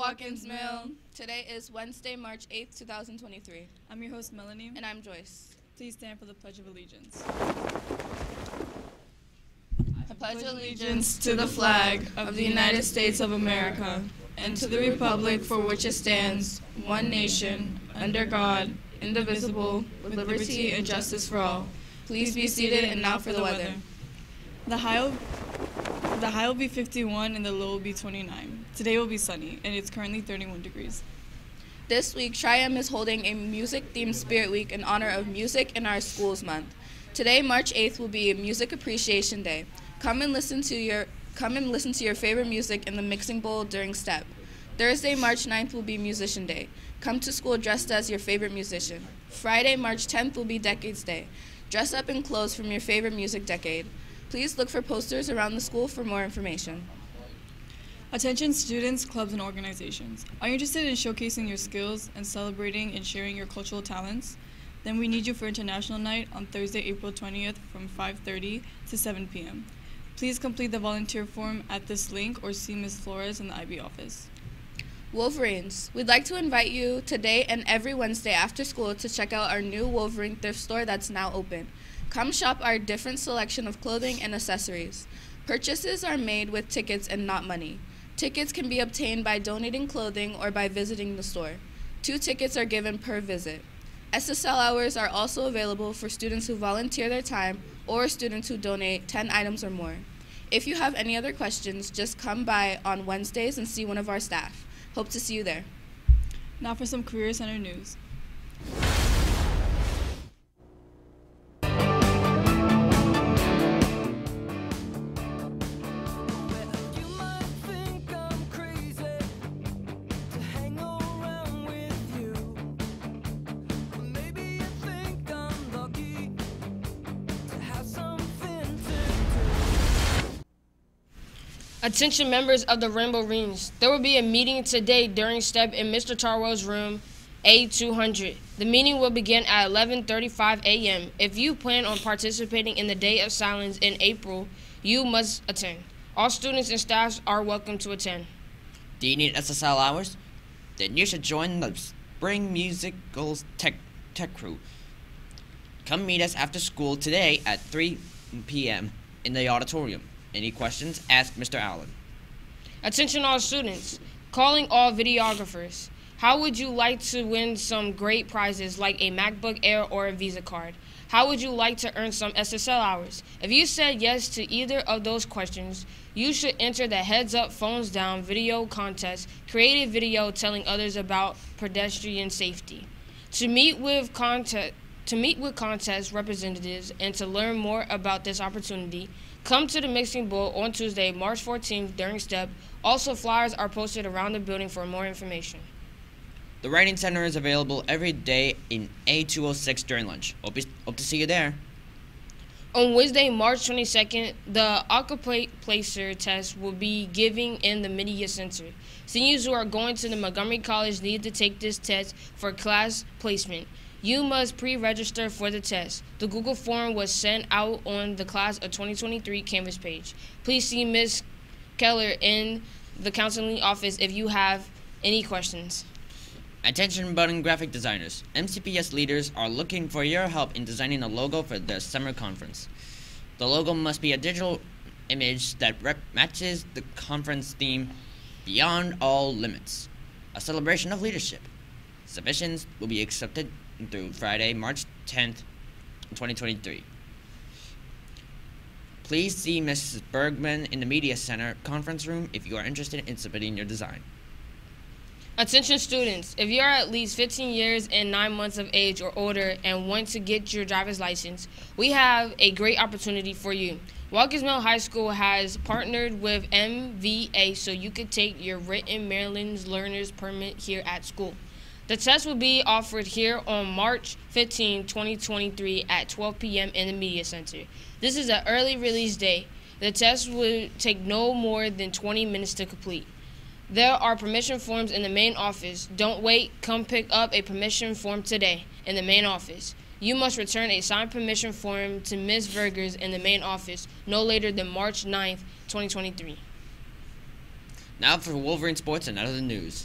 Watkins Mill. Today is Wednesday, March 8th, 2023. I'm your host, Melanie. And I'm Joyce. Please stand for the Pledge of Allegiance. I pledge allegiance to the flag of the United States of America and to the republic for which it stands, one nation, under God, indivisible, with liberty and justice for all. Please be seated, and now for the weather. The high will be 51 and the low will be 29. Today will be sunny, and it's currently 31 degrees. This week, Tri-M is holding a music-themed Spirit Week in honor of Music in Our Schools Month. Today, March 8th, will be Music Appreciation Day. Come and listen to your favorite music in the mixing bowl during STEP. Thursday, March 9th, will be Musician Day. Come to school dressed as your favorite musician. Friday, March 10th, will be Decades Day. Dress up in clothes from your favorite music decade. Please look for posters around the school for more information. Attention students, clubs, and organizations. Are you interested in showcasing your skills and celebrating and sharing your cultural talents? Then we need you for International Night on Thursday, April 20th from 5:30 to 7 p.m. Please complete the volunteer form at this link or see Ms. Flores in the IB office. Wolverines. We'd like to invite you today and every Wednesday after school to check out our new Wolverine thrift store that's now open. Come shop our different selection of clothing and accessories. Purchases are made with tickets and not money. Tickets can be obtained by donating clothing or by visiting the store. 2 tickets are given per visit. SSL hours are also available for students who volunteer their time or students who donate 10 items or more. If you have any other questions, just come by on Wednesdays and see one of our staff. Hope to see you there. Now for some Career Center news. Attention members of the Rainbow Rings. There will be a meeting today during STEP in Mr. Tarwell's room A200. The meeting will begin at 11:35 a.m. If you plan on participating in the Day of Silence in April, you must attend. All students and staff are welcome to attend. Do you need SSL hours? Then you should join the Spring Musicals Tech Crew. Come meet us after school today at 3 p.m. in the auditorium. Any questions? Ask Mr. Allen. Attention all students. Calling all videographers. How would you like to win some great prizes like a MacBook Air or a Visa card? How would you like to earn some SSL hours? If you said yes to either of those questions, you should enter the Heads Up Phones Down video contest. Create a video telling others about pedestrian safety. To meet with contest representatives and to learn more about this opportunity, come to the Mixing Bowl on Tuesday, March 14th during STEP. Also, flyers are posted around the building for more information. The Writing Center is available every day in A206 during lunch. Hope to see you there. On Wednesday, March 22nd, the Occupacer test will be given in the Media Center. Seniors who are going to the Montgomery College need to take this test for class placement. You must pre-register for the test. The Google form was sent out on the Class of 2023 Canvas page. Please see Ms. Keller in the counseling office if you have any questions. Attention budding graphic designers. MCPS leaders are looking for your help in designing a logo for the summer conference. The logo must be a digital image that matches the conference theme, Beyond All Limits, a celebration of leadership. Submissions will be accepted through Friday, March 10th, 2023. Please see Mrs. Bergman in the Media Center conference room if you are interested in submitting your design. Attention students, if you are at least 15 years and 9 months of age or older and want to get your driver's license, we have a great opportunity for you. Watkins Mill High School has partnered with MVA so you can take your written Maryland's Learner's Permit here at school. The test will be offered here on March 15, 2023 at 12 p.m. in the Media Center. This is an early release day. The test will take no more than 20 minutes to complete. There are permission forms in the main office. Don't wait. Come pick up a permission form today in the main office. You must return a signed permission form to Ms. Vergers in the main office no later than March 9th, 2023. Now for Wolverine sports and other news.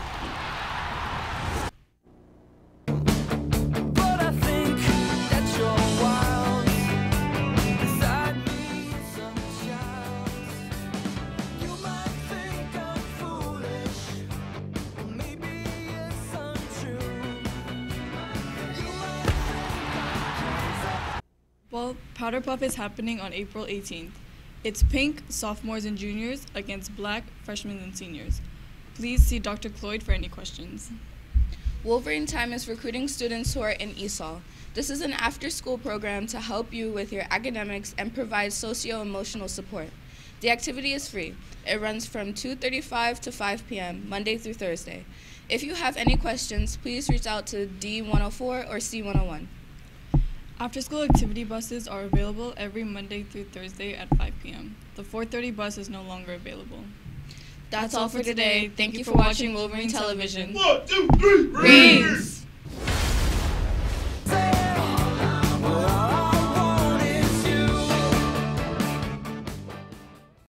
But I think that you're wild. Beside me, some child. You might think I'm foolish, or maybe it's untrue. You might think I'm crazy. Well, Powder Puff is happening on April 18th. It's pink, sophomores and juniors against black, freshmen and seniors. Please see Dr. Cloyd for any questions. Wolverine Time is recruiting students who are in ESOL. This is an after-school program to help you with your academics and provide socio-emotional support. The activity is free. It runs from 2:35 to 5 p.m., Monday through Thursday. If you have any questions, please reach out to D104 or C101. After-school activity buses are available every Monday through Thursday at 5 p.m. The 4:30 bus is no longer available. That's all for today. Thank you for watching Wolverine Television. 1, 2, 3, Greens!